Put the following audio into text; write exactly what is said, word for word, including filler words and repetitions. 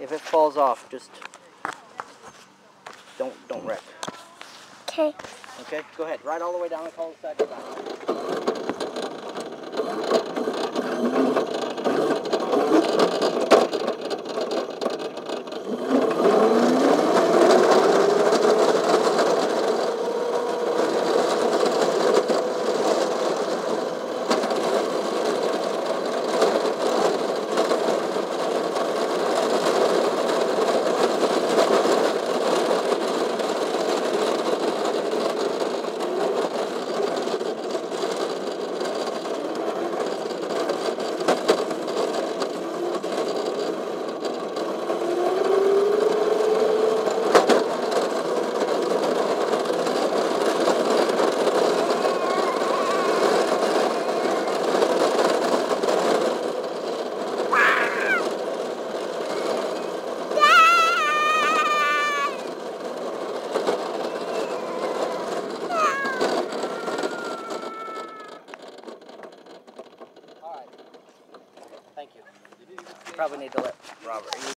If it falls off, just don't don't wreck. Okay. Okay, go ahead. Ride all the way down the cul-de-sac and back. Thank you. Probably need to let Robert.